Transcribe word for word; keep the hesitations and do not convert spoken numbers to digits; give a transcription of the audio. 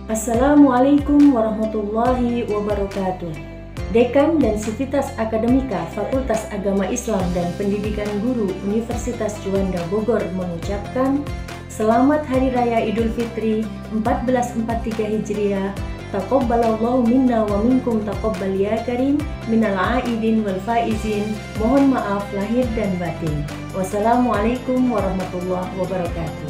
Assalamualaikum warahmatullahi wabarakatuh. Dekan dan Sivitas Akademika Fakultas Agama Islam dan Pendidikan Guru Universitas Juanda Bogor mengucapkan Selamat Hari Raya Idul Fitri seribu empat ratus empat puluh tiga Hijriah. Taqabbalallahu minna wa minkum taqabbal ya karim minal aidin wal faizin. Mohon maaf lahir dan batin. Wassalamualaikum warahmatullahi wabarakatuh.